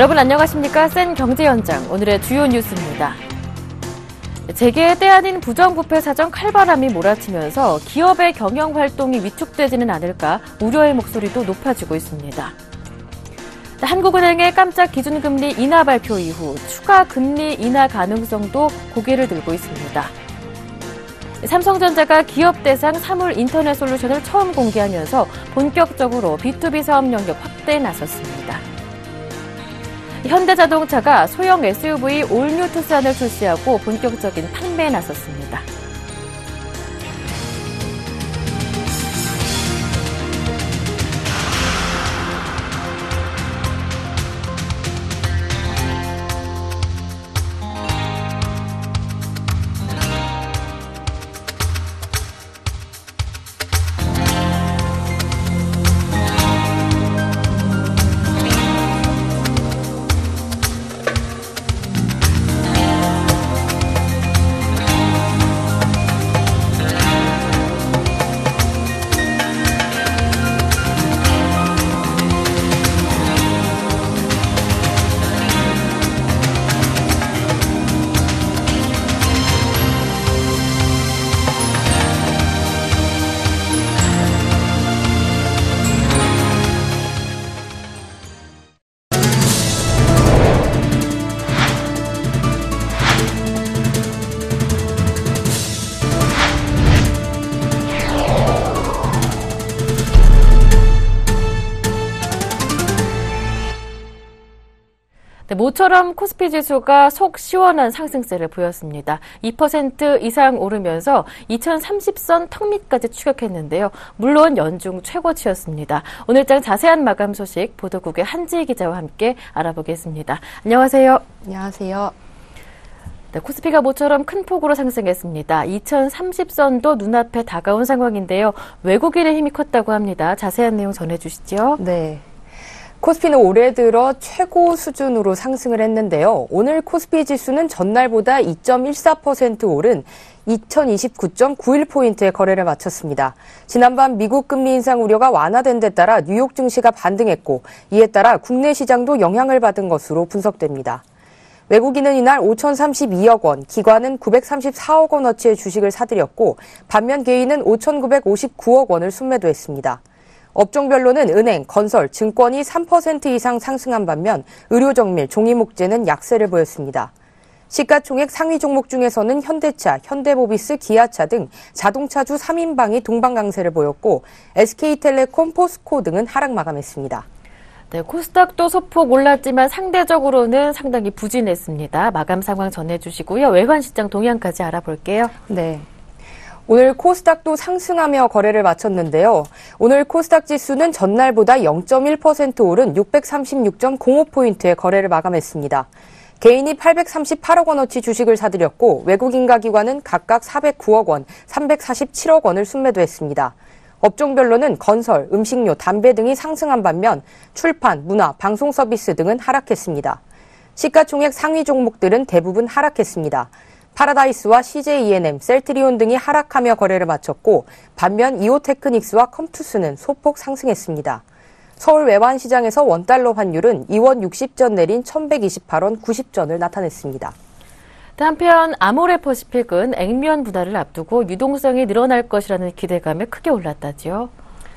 여러분 안녕하십니까? 센 경제현장 오늘의 주요 뉴스입니다. 재계의 때 아닌 부정부패 사정 칼바람이 몰아치면서 기업의 경영활동이 위축되지는 않을까 우려의 목소리도 높아지고 있습니다. 한국은행의 깜짝 기준금리 인하 발표 이후 추가 금리 인하 가능성도 고개를 들고 있습니다. 삼성전자가 기업 대상 사물 인터넷 솔루션을 처음 공개하면서 본격적으로 B2B 사업 영역 확대에 나섰습니다. 현대자동차가 소형 SUV 올뉴 투싼을 출시하고 본격적인 판매에 나섰습니다. 모처럼 코스피 지수가 속 시원한 상승세를 보였습니다. 2% 이상 오르면서 2030선 턱 밑까지 추격했는데요. 물론 연중 최고치였습니다. 오늘장 자세한 마감 소식 보도국의 한지희 기자와 함께 알아보겠습니다. 안녕하세요. 안녕하세요. 네, 코스피가 모처럼 큰 폭으로 상승했습니다. 2030선도 눈앞에 다가온 상황인데요. 외국인의 힘이 컸다고 합니다. 자세한 내용 전해주시죠. 네. 코스피는 올해 들어 최고 수준으로 상승을 했는데요. 오늘 코스피 지수는 전날보다 2.14% 오른 2029.91포인트의 거래를 마쳤습니다. 지난밤 미국 금리 인상 우려가 완화된 데 따라 뉴욕 증시가 반등했고 이에 따라 국내 시장도 영향을 받은 것으로 분석됩니다. 외국인은 이날 5,032억 원, 기관은 934억 원어치의 주식을 사들였고 반면 개인은 5,959억 원을 순매도했습니다. 업종별로는 은행, 건설, 증권이 3% 이상 상승한 반면 의료정밀, 종이목재는 약세를 보였습니다. 시가총액 상위 종목 중에서는 현대차, 현대모비스, 기아차 등 자동차주 3인방이 동방강세를 보였고 SK텔레콤, 포스코 등은 하락 마감했습니다. 네, 코스닥도 소폭 올랐지만 상대적으로는 상당히 부진했습니다. 마감 상황 전해주시고요. 외환시장 동향까지 알아볼게요. 네. 오늘 코스닥도 상승하며 거래를 마쳤는데요. 오늘 코스닥 지수는 전날보다 0.1% 오른 636.05포인트의 거래를 마감했습니다. 개인이 838억 원어치 주식을 사들였고 외국인과 기관은 각각 409억 원, 347억 원을 순매도했습니다. 업종별로는 건설, 음식료, 담배 등이 상승한 반면 출판, 문화, 방송 서비스 등은 하락했습니다. 시가총액 상위 종목들은 대부분 하락했습니다. 파라다이스와 CJ E&M, 셀트리온 등이 하락하며 거래를 마쳤고 반면 이오테크닉스와 컴투스는 소폭 상승했습니다. 서울 외환시장에서 원달러 환율은 2원 60전 내린 1,128원 90전을 나타냈습니다. 한편 아모레퍼시픽은 액면 분할을 앞두고 유동성이 늘어날 것이라는 기대감에 크게 올랐다지요.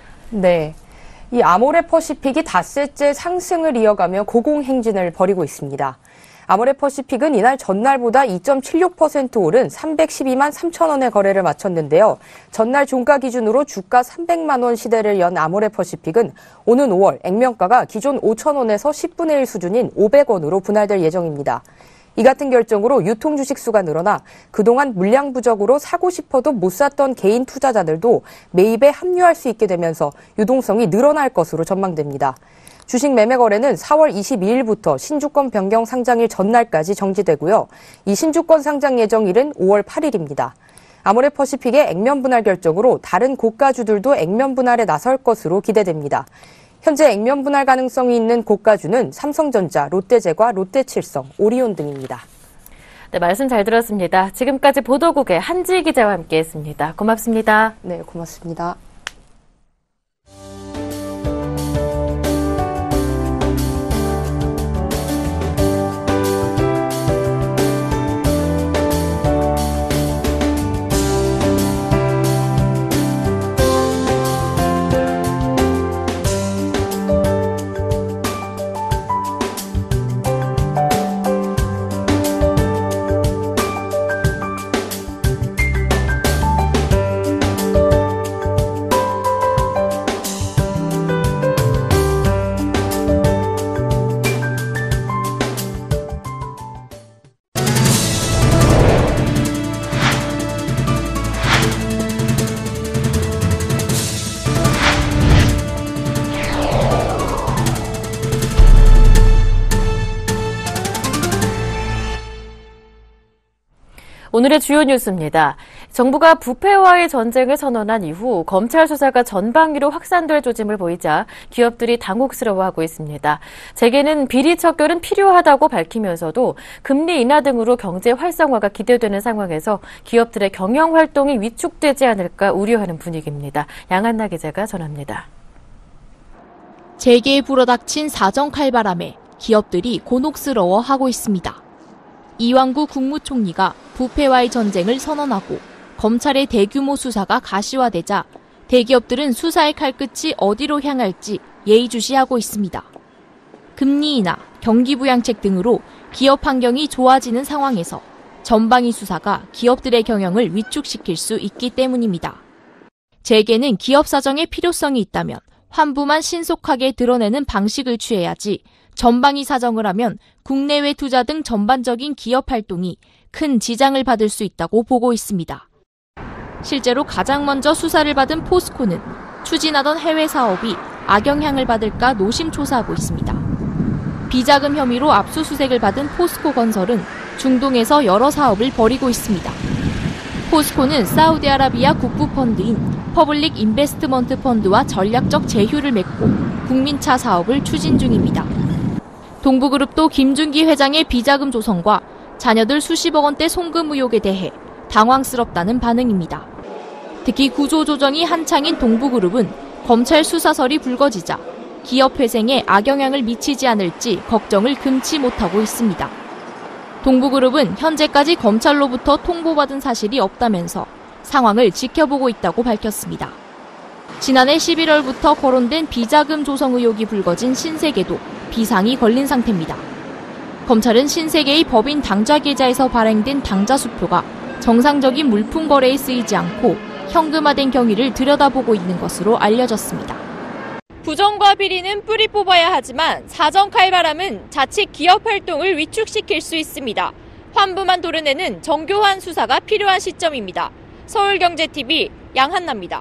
네. 이 아모레퍼시픽이 닷새째 상승을 이어가며 고공행진을 벌이고 있습니다. 아모레퍼시픽은 이날 전날보다 2.76% 오른 312만 3천 원의 거래를 마쳤는데요. 전날 종가 기준으로 주가 300만 원 시대를 연 아모레퍼시픽은 오는 5월 액면가가 기존 5천 원에서 10분의 1 수준인 500원으로 분할될 예정입니다. 이 같은 결정으로 유통 주식 수가 늘어나 그동안 물량 부족으로 사고 싶어도 못 샀던 개인 투자자들도 매입에 합류할 수 있게 되면서 유동성이 늘어날 것으로 전망됩니다. 주식 매매 거래는 4월 22일부터 신주권 변경 상장일 전날까지 정지되고요. 이 신주권 상장 예정일은 5월 8일입니다. 아모레퍼시픽의 액면 분할 결정으로 다른 고가주들도 액면 분할에 나설 것으로 기대됩니다. 현재 액면 분할 가능성이 있는 고가주는 삼성전자, 롯데제과, 롯데칠성, 오리온 등입니다. 네, 말씀 잘 들었습니다. 지금까지 보도국의 한지희 기자와 함께했습니다. 고맙습니다. 네, 고맙습니다. 오늘의 주요 뉴스입니다. 정부가 부패와의 전쟁을 선언한 이후 검찰 수사가 전방위로 확산될 조짐을 보이자 기업들이 당혹스러워하고 있습니다. 재계는 비리 척결은 필요하다고 밝히면서도 금리 인하 등으로 경제 활성화가 기대되는 상황에서 기업들의 경영 활동이 위축되지 않을까 우려하는 분위기입니다. 양한나 기자가 전합니다. 재계에 불어닥친 사정 칼바람에 기업들이 곤혹스러워하고 있습니다. 이완구 국무총리가 부패와의 전쟁을 선언하고 검찰의 대규모 수사가 가시화되자 대기업들은 수사의 칼끝이 어디로 향할지 예의주시하고 있습니다. 금리 인하, 경기 부양책 등으로 기업 환경이 좋아지는 상황에서 전방위 수사가 기업들의 경영을 위축시킬 수 있기 때문입니다. 재계는 기업 사정에 필요성이 있다면 환부만 신속하게 드러내는 방식을 취해야지 전방위 사정을 하면 국내외 투자 등 전반적인 기업 활동이 큰 지장을 받을 수 있다고 보고 있습니다. 실제로 가장 먼저 수사를 받은 포스코는 추진하던 해외 사업이 악영향을 받을까 노심초사하고 있습니다. 비자금 혐의로 압수수색을 받은 포스코 건설은 중동에서 여러 사업을 벌이고 있습니다. 포스코는 사우디아라비아 국부펀드인 퍼블릭 인베스트먼트 펀드와 전략적 제휴를 맺고 국민차 사업을 추진 중입니다. 동부그룹도 김준기 회장의 비자금 조성과 자녀들 수십억 원대 송금 의혹에 대해 당황스럽다는 반응입니다. 특히 구조조정이 한창인 동부그룹은 검찰 수사설이 불거지자 기업 회생에 악영향을 미치지 않을지 걱정을 금치 못하고 있습니다. 동부그룹은 현재까지 검찰로부터 통보받은 사실이 없다면서 상황을 지켜보고 있다고 밝혔습니다. 지난해 11월부터 거론된 비자금 조성 의혹이 불거진 신세계도 비상이 걸린 상태입니다. 검찰은 신세계의 법인 당좌 계좌에서 발행된 당좌 수표가 정상적인 물품 거래에 쓰이지 않고 현금화된 경위를 들여다보고 있는 것으로 알려졌습니다. 부정과 비리는 뿌리 뽑아야 하지만 사정 칼바람은 자칫 기업 활동을 위축시킬 수 있습니다. 환부만 도려내는 정교한 수사가 필요한 시점입니다. 서울경제TV 양한나입니다.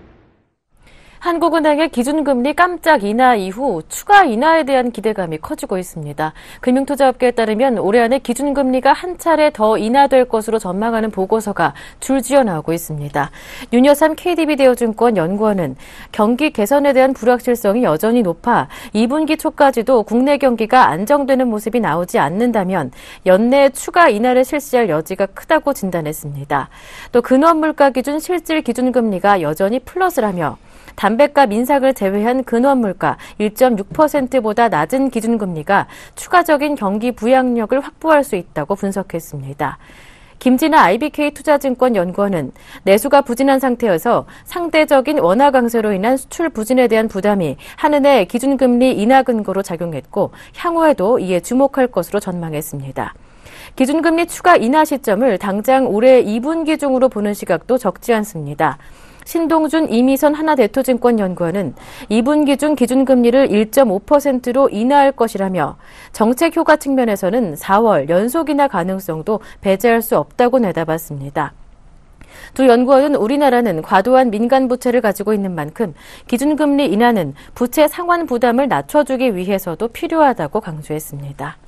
한국은행의 기준금리 깜짝 인하 이후 추가 인하에 대한 기대감이 커지고 있습니다. 금융투자업계에 따르면 올해 안에 기준금리가 한 차례 더 인하될 것으로 전망하는 보고서가 줄지어 나오고 있습니다. 윤여삼 KDB대여증권 연구원은 경기 개선에 대한 불확실성이 여전히 높아 2분기 초까지도 국내 경기가 안정되는 모습이 나오지 않는다면 연내 추가 인하를 실시할 여지가 크다고 진단했습니다. 또 근원물가 기준 실질 기준금리가 여전히 플러스라며 담배값 인상을 제외한 근원물가 1.6%보다 낮은 기준금리가 추가적인 경기 부양력을 확보할 수 있다고 분석했습니다. 김진아 IBK투자증권 연구원은 내수가 부진한 상태여서 상대적인 원화 강세로 인한 수출 부진에 대한 부담이 한은의 기준금리 인하 근거로 작용했고 향후에도 이에 주목할 것으로 전망했습니다. 기준금리 추가 인하 시점을 당장 올해 2분기 중으로 보는 시각도 적지 않습니다. 신동준 이미선 하나대투증권 연구원은 2분기 중 기준금리를 1.5%로 인하할 것이라며 정책 효과 측면에서는 4월 연속 인하 가능성도 배제할 수 없다고 내다봤습니다. 두 연구원은 우리나라는 과도한 민간 부채를 가지고 있는 만큼 기준금리 인하는 부채 상환 부담을 낮춰주기 위해서도 필요하다고 강조했습니다.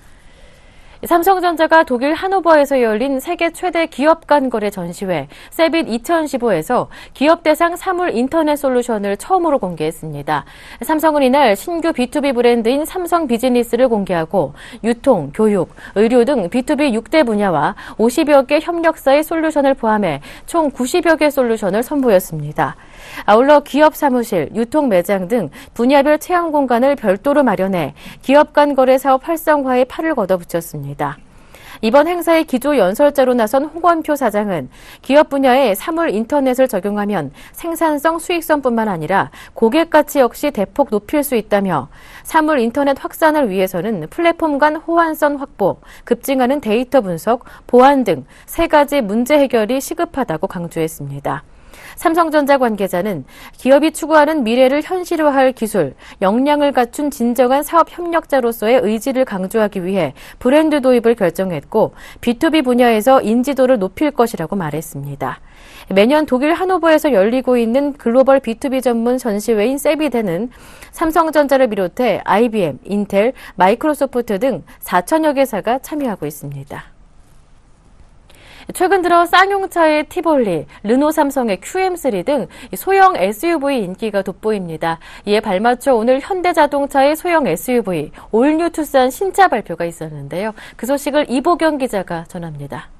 삼성전자가 독일 하노버에서 열린 세계 최대 기업 간 거래 전시회 세빗 2015에서 기업 대상 사물 인터넷 솔루션을 처음으로 공개했습니다. 삼성은 이날 신규 B2B 브랜드인 삼성 비즈니스를 공개하고 유통, 교육, 의료 등 B2B 6대 분야와 50여 개 협력사의 솔루션을 포함해 총 90여 개 솔루션을 선보였습니다. 아울러 기업 사무실, 유통 매장 등 분야별 체험 공간을 별도로 마련해 기업 간 거래 사업 활성화에 팔을 걷어붙였습니다. 이번 행사의 기조 연설자로 나선 홍원표 사장은 기업 분야에 사물 인터넷을 적용하면 생산성, 수익성뿐만 아니라 고객 가치 역시 대폭 높일 수 있다며 사물 인터넷 확산을 위해서는 플랫폼 간 호환성 확보, 급증하는 데이터 분석, 보안 등 세 가지 문제 해결이 시급하다고 강조했습니다. 삼성전자 관계자는 기업이 추구하는 미래를 현실화할 기술, 역량을 갖춘 진정한 사업 협력자로서의 의지를 강조하기 위해 브랜드 도입을 결정했고 B2B 분야에서 인지도를 높일 것이라고 말했습니다. 매년 독일 하노버에서 열리고 있는 글로벌 B2B 전문 전시회인 세비드는 삼성전자를 비롯해 IBM, 인텔, 마이크로소프트 등 4천여 개사가 참여하고 있습니다. 최근 들어 쌍용차의 티볼리, 르노 삼성의 QM3 등 소형 SUV 인기가 돋보입니다. 이에 발맞춰 오늘 현대자동차의 소형 SUV 올뉴 투싼 신차 발표가 있었는데요. 그 소식을 이보경 기자가 전합니다.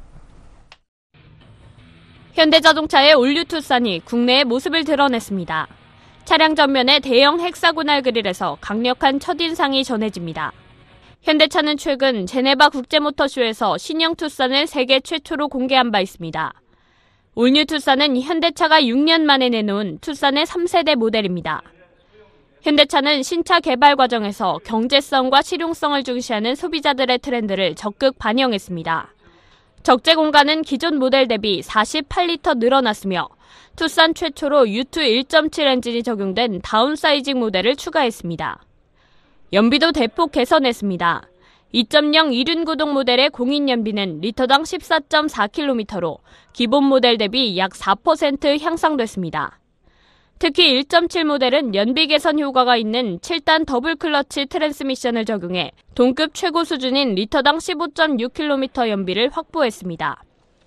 현대자동차의 올뉴 투싼이 국내의 모습을 드러냈습니다. 차량 전면에 대형 헥사고널 그릴에서 강력한 첫인상이 전해집니다. 현대차는 최근 제네바 국제모터쇼에서 신형 투싼을 세계 최초로 공개한 바 있습니다. 올뉴 투싼은 현대차가 6년 만에 내놓은 투싼의 3세대 모델입니다. 현대차는 신차 개발 과정에서 경제성과 실용성을 중시하는 소비자들의 트렌드를 적극 반영했습니다. 적재 공간은 기존 모델 대비 48리터 늘어났으며 투싼 최초로 U2 1.7 엔진이 적용된 다운사이징 모델을 추가했습니다. 연비도 대폭 개선했습니다. 2.0 이륜구동 모델의 공인 연비는 리터당 14.4km로 기본 모델 대비 약 4% 향상됐습니다. 특히 1.7 모델은 연비 개선 효과가 있는 7단 더블 클러치 트랜스미션을 적용해 동급 최고 수준인 리터당 15.6km 연비를 확보했습니다.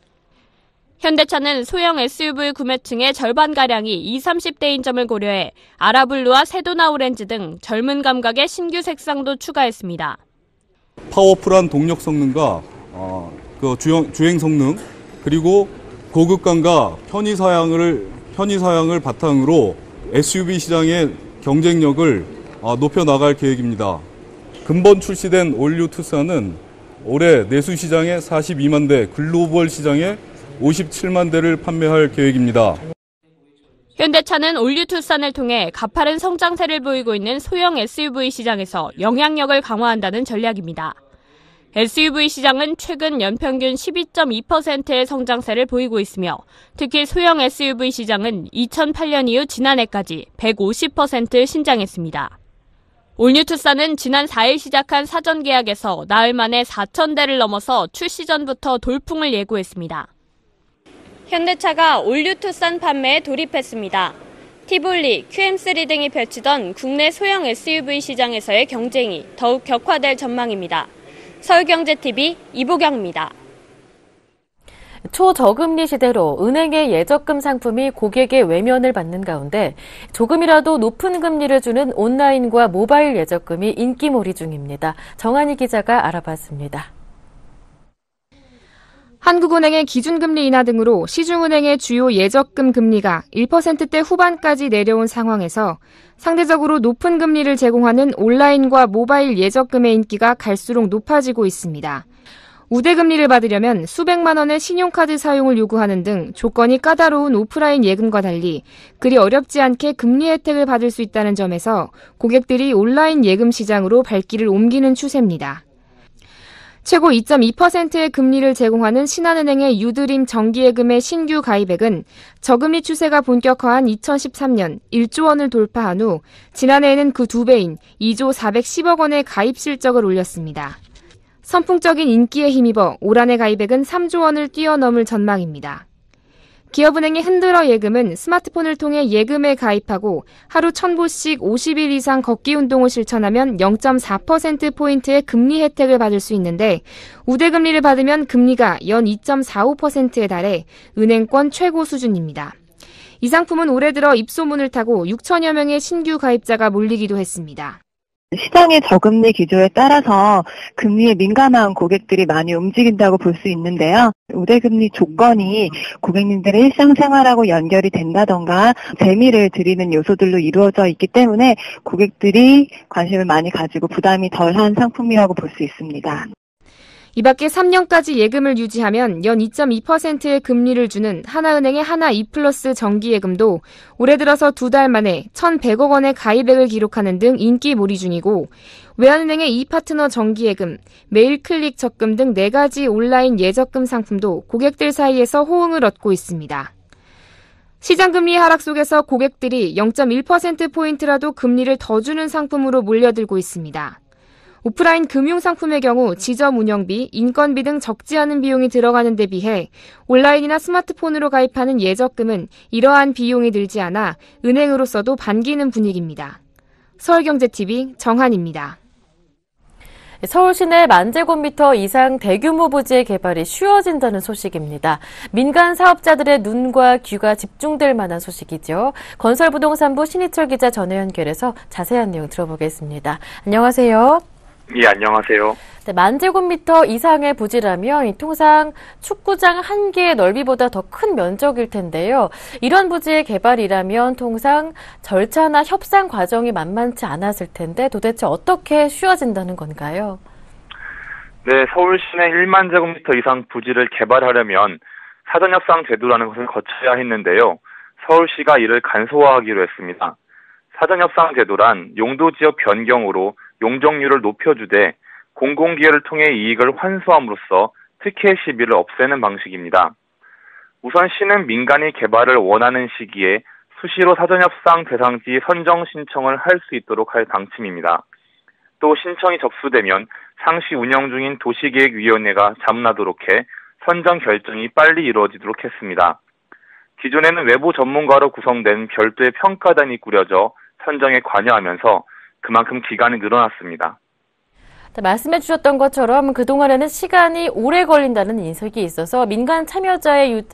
현대차는 소형 SUV 구매층의 절반가량이 20, 30대인 점을 고려해 아라블루와 세도나 오렌지 등 젊은 감각의 신규 색상도 추가했습니다. 파워풀한 동력 성능과 주행 성능, 그리고 고급감과 편의 사양을 바탕으로 SUV 시장의 경쟁력을 높여 나갈 계획입니다. 근본 출시된 올뉴 투싼은 올해 내수 시장에 42만 대, 글로벌 시장에 57만 대를 판매할 계획입니다. 현대차는 올뉴 투싼을 통해 가파른 성장세를 보이고 있는 소형 SUV 시장에서 영향력을 강화한다는 전략입니다. SUV 시장은 최근 연평균 12.2%의 성장세를 보이고 있으며 특히 소형 SUV 시장은 2008년 이후 지난해까지 150% 신장했습니다. 올뉴 투싼은 지난 4일 시작한 사전 계약에서 나흘 만에 4,000대를 넘어서 출시 전부터 돌풍을 예고했습니다. 현대차가 올뉴 투싼 판매에 돌입했습니다. 티볼리, QM3 등이 펼치던 국내 소형 SUV 시장에서의 경쟁이 더욱 격화될 전망입니다. 서울경제TV 이보경입니다. 초저금리 시대로 은행의 예적금 상품이 고객의 외면을 받는 가운데 조금이라도 높은 금리를 주는 온라인과 모바일 예적금이 인기몰이 중입니다. 정한희 기자가 알아봤습니다. 한국은행의 기준금리 인하 등으로 시중은행의 주요 예적금 금리가 1%대 후반까지 내려온 상황에서 상대적으로 높은 금리를 제공하는 온라인과 모바일 예적금의 인기가 갈수록 높아지고 있습니다. 우대금리를 받으려면 수백만 원의 신용카드 사용을 요구하는 등 조건이 까다로운 오프라인 예금과 달리 그리 어렵지 않게 금리 혜택을 받을 수 있다는 점에서 고객들이 온라인 예금 시장으로 발길을 옮기는 추세입니다. 최고 2.2%의 금리를 제공하는 신한은행의 유드림 정기예금의 신규 가입액은 저금리 추세가 본격화한 2013년 1조 원을 돌파한 후 지난해에는 그 2배인 2조 410억 원의 가입 실적을 올렸습니다. 선풍적인 인기에 힘입어 올 한해 가입액은 3조 원을 뛰어넘을 전망입니다. 기업은행의 흔들어 예금은 스마트폰을 통해 예금에 가입하고 하루 1,000보씩 50일 이상 걷기 운동을 실천하면 0.4%포인트의 금리 혜택을 받을 수 있는데 우대금리를 받으면 금리가 연 2.45%에 달해 은행권 최고 수준입니다. 이 상품은 올해 들어 입소문을 타고 6천여 명의 신규 가입자가 몰리기도 했습니다. 시장의 저금리 기조에 따라서 금리에 민감한 고객들이 많이 움직인다고 볼 수 있는데요. 우대금리 조건이 고객님들의 일상생활하고 연결이 된다던가 재미를 드리는 요소들로 이루어져 있기 때문에 고객들이 관심을 많이 가지고 부담이 덜한 상품이라고 볼 수 있습니다. 이 밖에 3년까지 예금을 유지하면 연 2.2%의 금리를 주는 하나은행의 하나 E 플러스 정기예금도 올해 들어서 2달 만에 1,100억 원의 가입액을 기록하는 등 인기몰이 중이고 외환은행의 이파트너 정기예금, 메일클릭 적금 등 4가지 온라인 예적금 상품도 고객들 사이에서 호응을 얻고 있습니다. 시장금리 하락 속에서 고객들이 0.1%포인트라도 금리를 더 주는 상품으로 몰려들고 있습니다. 오프라인 금융상품의 경우 지점 운영비, 인건비 등 적지 않은 비용이 들어가는 데 비해 온라인이나 스마트폰으로 가입하는 예적금은 이러한 비용이 들지 않아 은행으로서도 반기는 분위기입니다. 서울경제TV 정한입니다. 서울 시내 10,000제곱미터 이상 대규모 부지의 개발이 쉬워진다는 소식입니다. 민간 사업자들의 눈과 귀가 집중될 만한 소식이죠. 건설부동산부 신희철 기자 전화 연결해서 자세한 내용 들어보겠습니다. 안녕하세요. 예, 안녕하세요. 네, 10,000제곱미터 이상의 부지라면 통상 축구장 1개의 넓이보다 더 큰 면적일 텐데요. 이런 부지의 개발이라면 통상 절차나 협상 과정이 만만치 않았을 텐데 도대체 어떻게 쉬워진다는 건가요? 네, 서울 시내 1만 제곱미터 이상 부지를 개발하려면 사전협상 제도라는 것을 거쳐야 했는데요. 서울시가 이를 간소화하기로 했습니다. 사전협상 제도란 용도지역 변경으로 용적률을 높여주되 공공기여를 통해 이익을 환수함으로써 특혜 시비를 없애는 방식입니다. 우선 시는 민간이 개발을 원하는 시기에 수시로 사전협상 대상지 선정 신청을 할 수 있도록 할 방침입니다. 또 신청이 접수되면 상시 운영 중인 도시계획위원회가 잠나도록 해 선정 결정이 빨리 이루어지도록 했습니다. 기존에는 외부 전문가로 구성된 별도의 평가단이 꾸려져 선정에 관여하면서 그만큼 기간이 늘어났습니다. 말씀해 주셨던 것처럼 그동안에는 시간이 오래 걸린다는 인식이 있어서 민간 참여자를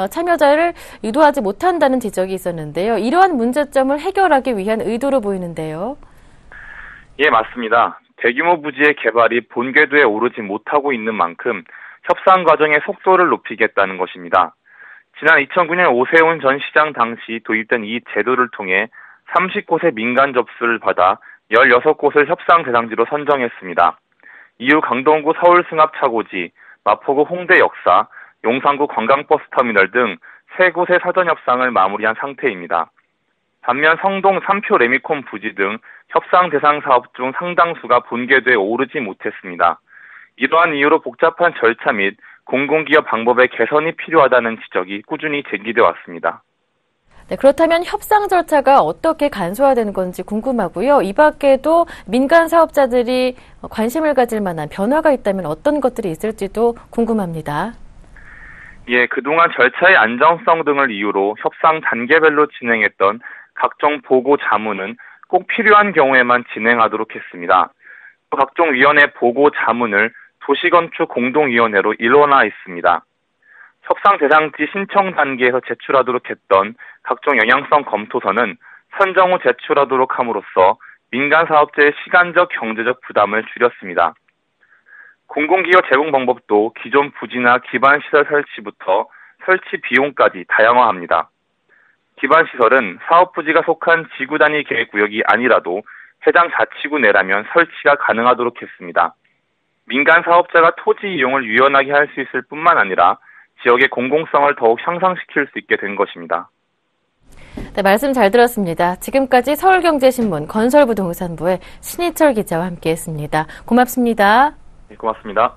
유도하지 못한다는 지적이 있었는데요. 이러한 문제점을 해결하기 위한 의도로 보이는데요. 예, 맞습니다. 대규모 부지의 개발이 본궤도에 오르지 못하고 있는 만큼 협상 과정의 속도를 높이겠다는 것입니다. 지난 2009년 오세훈 전 시장 당시 도입된 이 제도를 통해 30곳의 민간 접수를 받아 16곳을 협상 대상지로 선정했습니다. 이후 강동구 서울 승합차고지, 마포구 홍대 역사, 용산구 관광버스터미널 등 3곳의 사전협상을 마무리한 상태입니다. 반면 성동 3표 레미콘 부지 등 협상 대상 사업 중 상당수가 본궤도에 오르지 못했습니다. 이러한 이유로 복잡한 절차 및 공공기여 방법의 개선이 필요하다는 지적이 꾸준히 제기되어 왔습니다. 네, 그렇다면 협상 절차가 어떻게 간소화되는 건지 궁금하고요. 이 밖에도 민간 사업자들이 관심을 가질 만한 변화가 있다면 어떤 것들이 있을지도 궁금합니다. 예, 그동안 절차의 안정성 등을 이유로 협상 단계별로 진행했던 각종 보고 자문은 꼭 필요한 경우에만 진행하도록 했습니다. 각종 위원회 보고 자문을 도시건축 공동위원회로 일원화 했습니다. 협상 대상지 신청 단계에서 제출하도록 했던 각종 영향성 검토서는 선정 후 제출하도록 함으로써 민간 사업자의 시간적 경제적 부담을 줄였습니다. 공공기여 제공 방법도 기존 부지나 기반시설 설치부터 설치 비용까지 다양화합니다. 기반시설은 사업 부지가 속한 지구 단위 계획구역이 아니라도 해당 자치구 내라면 설치가 가능하도록 했습니다. 민간 사업자가 토지 이용을 유연하게 할 수 있을 뿐만 아니라 지역의 공공성을 더욱 향상시킬 수 있게 된 것입니다. 네, 말씀 잘 들었습니다. 지금까지 서울경제신문 건설부동산부의 신희철 기자와 함께했습니다. 고맙습니다. 네, 고맙습니다.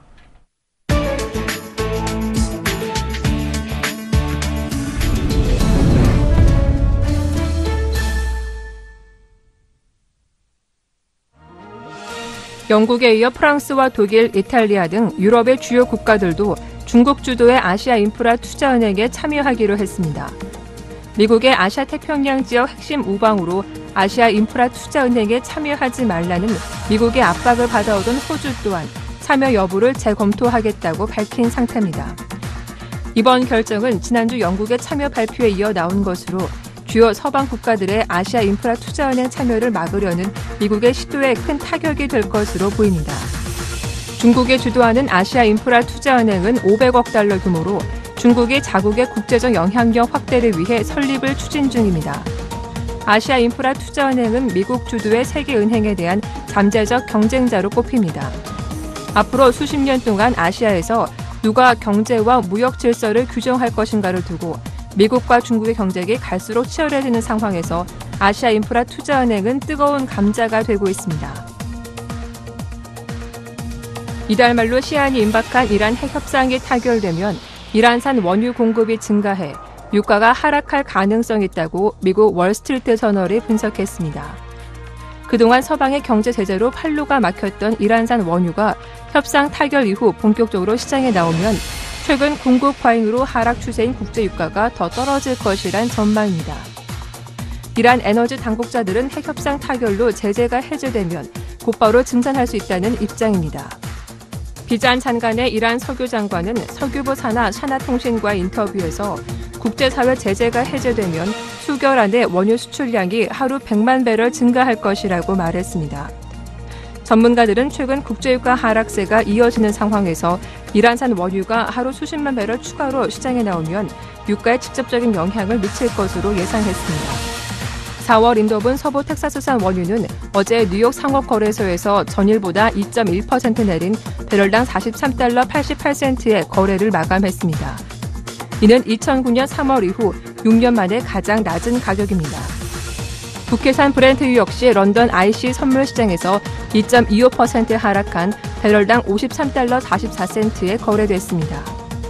영국에 이어 프랑스와 독일, 이탈리아 등 유럽의 주요 국가들도 중국 주도의 아시아 인프라 투자은행에 참여하기로 했습니다. 미국의 아시아 태평양 지역 핵심 우방으로 아시아 인프라 투자은행에 참여하지 말라는 미국의 압박을 받아오던 호주 또한 참여 여부를 재검토하겠다고 밝힌 상태입니다. 이번 결정은 지난주 영국의 참여 발표에 이어 나온 것으로 주요 서방 국가들의 아시아 인프라 투자은행 참여를 막으려는 미국의 시도에 큰 타격이 될 것으로 보입니다. 중국이 주도하는 아시아 인프라 투자은행은 500억 달러 규모로 중국이 자국의 국제적 영향력 확대를 위해 설립을 추진 중입니다. 아시아 인프라 투자은행은 미국 주도의 세계은행에 대한 잠재적 경쟁자로 꼽힙니다. 앞으로 수십 년 동안 아시아에서 누가 경제와 무역 질서를 규정할 것인가를 두고 미국과 중국의 경쟁이 갈수록 치열해지는 상황에서 아시아 인프라 투자은행은 뜨거운 감자가 되고 있습니다. 이달 말로 시한이 임박한 이란 핵 협상이 타결되면 이란산 원유 공급이 증가해 유가가 하락할 가능성이 있다고 미국 월스트리트 저널이 분석했습니다. 그동안 서방의 경제 제재로 판로가 막혔던 이란산 원유가 협상 타결 이후 본격적으로 시장에 나오면 최근 공급 과잉으로 하락 추세인 국제 유가가 더 떨어질 것이란 전망입니다. 이란 에너지 당국자들은 핵협상 타결로 제재가 해제되면 곧바로 증산할 수 있다는 입장입니다. 비잔 장관의 이란 석유 장관은 석유부 산하 샤나통신과 인터뷰에서 국제사회 제재가 해제되면 수개월 안에 원유 수출량이 하루 100만 배럴 증가할 것이라고 말했습니다. 전문가들은 최근 국제유가 하락세가 이어지는 상황에서 이란산 원유가 하루 수십만 배럴 추가로 시장에 나오면 유가에 직접적인 영향을 미칠 것으로 예상했습니다. 4월 인도분 서부 텍사스산 원유는 어제 뉴욕 상업거래소에서 전일보다 2.1% 내린 배럴당 43달러 88센트의 거래를 마감했습니다. 이는 2009년 3월 이후 6년 만에 가장 낮은 가격입니다. 북해산 브렌트유 역시 런던 IC 선물시장에서 2.25% 하락한 배럴당 53달러 44센트에 거래됐습니다.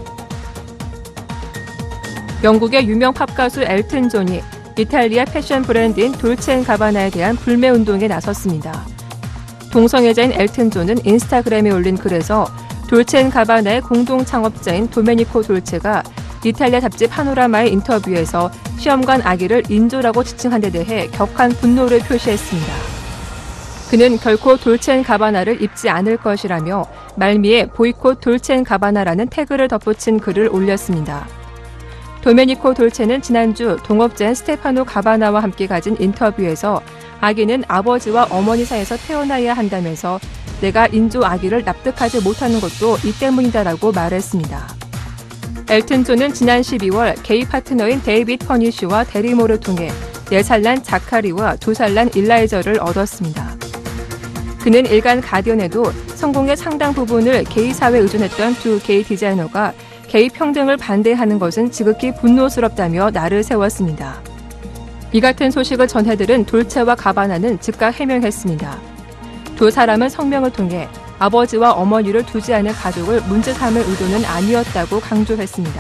영국의 유명 팝가수 엘튼 존이 이탈리아 패션 브랜드인 돌체앤가바나에 대한 불매운동에 나섰습니다. 동성애자인 엘튼 존은 인스타그램에 올린 글에서 돌체앤가바나의 공동 창업자인 도메니코 돌체가 이탈리아 잡지 파노라마의 인터뷰에서 시험관 아기를 인조라고 지칭한 데 대해 격한 분노를 표시했습니다. 그는 결코 돌체앤가바나를 입지 않을 것이라며 말미에 보이콧 돌체앤가바나라는 태그를 덧붙인 글을 올렸습니다. 도메니코 돌체는 지난주 동업자인 스테파노 가바나와 함께 가진 인터뷰에서 아기는 아버지와 어머니 사이에서 태어나야 한다면서 내가 인조 아기를 납득하지 못하는 것도 이 때문이다라고 말했습니다. 엘튼 존은 지난 12월 게이 파트너인 데이빗 퍼니쉬와 대리모를 통해 4살 난 자카리와 2살 난 일라이저를 얻었습니다. 그는 일간 가디언에도 성공의 상당 부분을 게이 사회에 의존했던 두 게이 디자이너가 게이 평등을 반대하는 것은 지극히 분노스럽다며 날을 세웠습니다. 이 같은 소식을 전해들은 돌체와 가바나는 즉각 해명했습니다. 두 사람은 성명을 통해 아버지와 어머니를 두지 않은 가족을 문제 삼을 의도는 아니었다고 강조했습니다.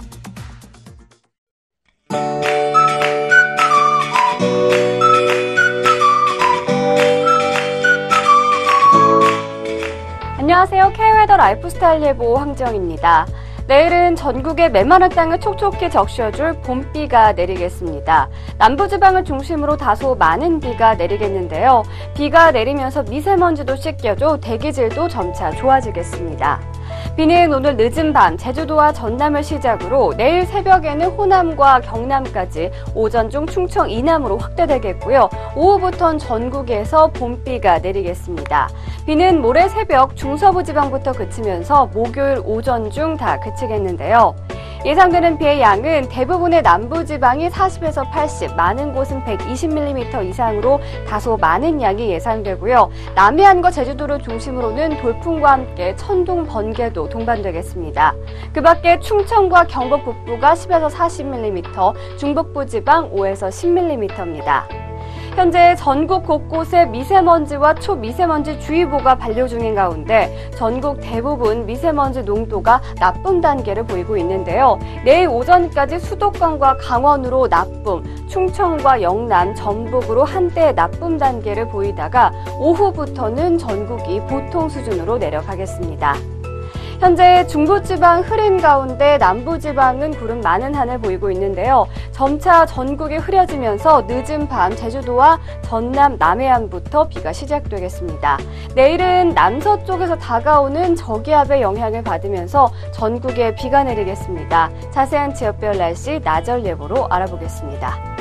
안녕하세요. K웨더 라이프스타일 예보 황지영입니다. 내일은 전국의 메마른 땅을 촉촉히 적셔줄 봄비가 내리겠습니다. 남부지방을 중심으로 다소 많은 비가 내리겠는데요. 비가 내리면서 미세먼지도 씻겨줘 대기질도 점차 좋아지겠습니다. 비는 오늘 늦은 밤 제주도와 전남을 시작으로 내일 새벽에는 호남과 경남까지, 오전 중 충청 이남으로 확대되겠고요. 오후부터는 전국에서 봄비가 내리겠습니다. 비는 모레 새벽 중서부 지방부터 그치면서 목요일 오전 중 다 그치겠는데요. 예상되는 비의 양은 대부분의 남부지방이 40에서 80, 많은 곳은 120mm 이상으로 다소 많은 양이 예상되고요. 남해안과 제주도를 중심으로는 돌풍과 함께 천둥, 번개도 동반되겠습니다. 그 밖에 충청과 경북 북부가 10에서 40mm, 중북부 지방 5에서 10mm입니다. 현재 전국 곳곳에 미세먼지와 초미세먼지 주의보가 발효 중인 가운데 전국 대부분 미세먼지 농도가 나쁨 단계를 보이고 있는데요. 내일 오전까지 수도권과 강원으로 나쁨, 충청과 영남, 전북으로 한때 나쁨 단계를 보이다가 오후부터는 전국이 보통 수준으로 내려가겠습니다. 현재 중부지방 흐린 가운데 남부지방은 구름 많은 하늘 보이고 있는데요. 점차 전국이 흐려지면서 늦은 밤 제주도와 전남, 남해안부터 비가 시작되겠습니다. 내일은 남서쪽에서 다가오는 저기압의 영향을 받으면서 전국에 비가 내리겠습니다. 자세한 지역별 날씨 나절 예보로 알아보겠습니다.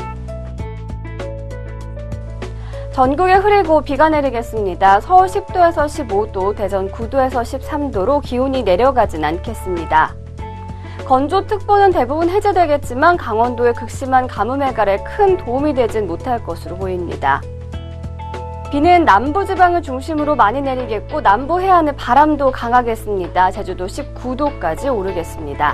전국에 흐리고 비가 내리겠습니다. 서울 10도에서 15도, 대전 9도에서 13도로 기온이 내려가진 않겠습니다. 건조특보는 대부분 해제되겠지만 강원도의 극심한 가뭄 해결에 큰 도움이 되진 못할 것으로 보입니다. 비는 남부지방을 중심으로 많이 내리겠고 남부 해안의 바람도 강하겠습니다. 제주도 19도까지 오르겠습니다.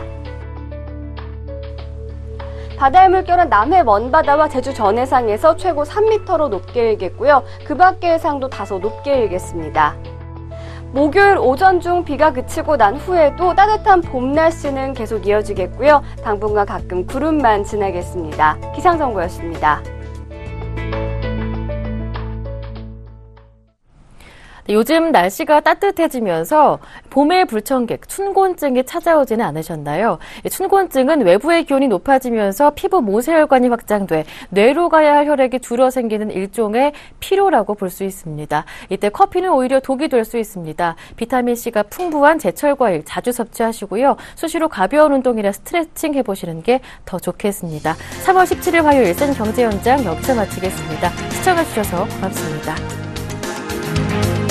바다의 물결은 남해 먼바다와 제주 전해상에서 최고 3m로 높게 일겠고요. 그 밖의 해상도 다소 높게 일겠습니다. 목요일 오전 중 비가 그치고 난 후에도 따뜻한 봄 날씨는 계속 이어지겠고요. 당분간 가끔 구름만 지나겠습니다. 기상정보였습니다. 요즘 날씨가 따뜻해지면서 봄의 불청객, 춘곤증이 찾아오지는 않으셨나요? 춘곤증은 외부의 기온이 높아지면서 피부 모세혈관이 확장돼 뇌로 가야 할 혈액이 줄어 생기는 일종의 피로라고 볼 수 있습니다. 이때 커피는 오히려 독이 될 수 있습니다. 비타민C가 풍부한 제철 과일 자주 섭취하시고요. 수시로 가벼운 운동이나 스트레칭 해보시는 게 더 좋겠습니다. 3월 17일 화요일 센 경제 현장 여기서 마치겠습니다. 시청해주셔서 고맙습니다.